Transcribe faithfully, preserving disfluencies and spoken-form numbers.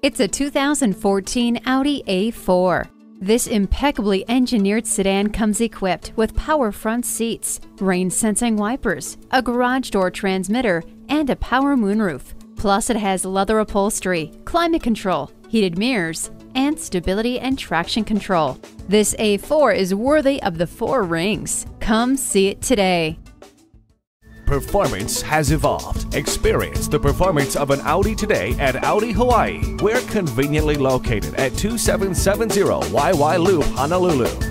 It's a two thousand fourteen Audi A four. This impeccably engineered sedan comes equipped with power front seats, rain-sensing wipers, a garage door transmitter, and a power moonroof. Plus, it has leather upholstery, climate control, heated mirrors, and stability and traction control. This A four is worthy of the four rings. Come see it today. Performance has evolved. Experience the performance of an Audi today at Audi Hawaii. We're conveniently located at two seven seven zero Waiwai Loop, Honolulu.